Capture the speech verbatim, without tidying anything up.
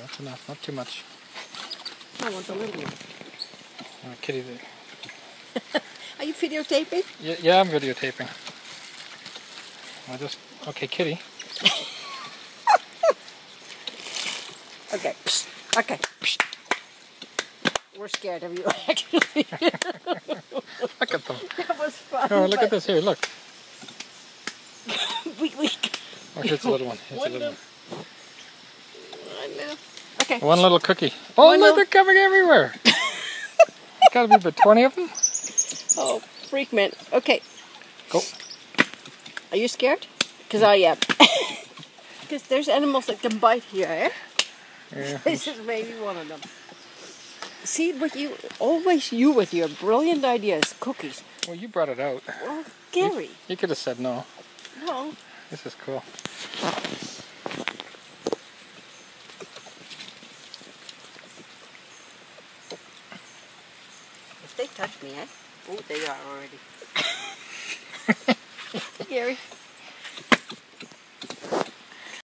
That's enough, not too much. I want a little one. Oh, kitty there. Are you videotaping? Yeah, yeah, I'm videotaping. I'll just, okay, kitty. Okay. Psst. Okay. Psst. We're scared of you, actually. Look at them. That was fun. Oh, look at this here, look. we, we... Oh, here's a little one. Here's a little one. I know. Okay. One little cookie. Oh, One look, little... they're coming everywhere. Gotta be about twenty of them. Oh, freak man. Okay. Go. Are you scared? Because I am. Because there's animals that can bite here, eh? Yeah. This is maybe one of them. See, what you always you with your brilliant ideas, cookies. Well, you brought it out. Well, Gary. You, you could have said no. No. This is cool. If they touch me, eh? Oh, they are already. Gary.